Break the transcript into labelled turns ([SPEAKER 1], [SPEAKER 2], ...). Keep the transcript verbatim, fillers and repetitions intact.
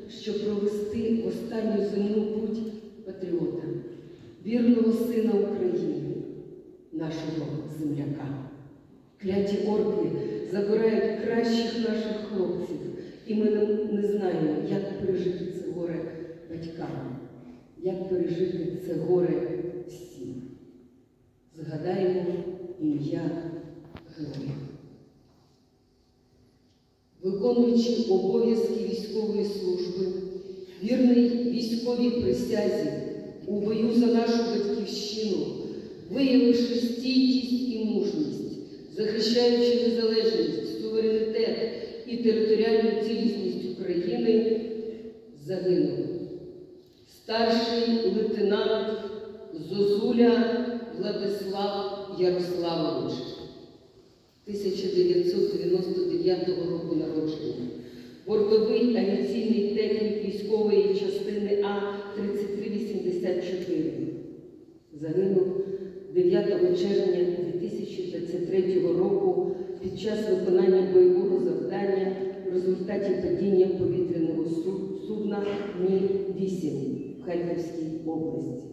[SPEAKER 1] щоб провести в останню земну путь патріота, вірного сина України, нашого земляка. Кляті орки забирають кращих наших хлопців, і ми не знаємо, як пережити це горе батькам, як пережити це горе всім. Згадаємо ім'я героїв. Виконуючи обов'язки військової служби, вірний військовій присязі, у бою за нашу батьківщину, виявивши стійкість і мужність, захищаючи незалежність, суверенітет і територіальну цілісність України, загинув старший лейтенант Зозуля Владислав Ярославович, тисяча дев'ятсот дев'яносто дев'ятого року народження, бортовий авіаційний технік військової частини А тридцять три вісімдесят чотири. Загинув дев'ятого червня дві тисячі двадцять третього року під час виконання бойового завдання в результаті падіння повітряного судна Мі вісім в Харківській області.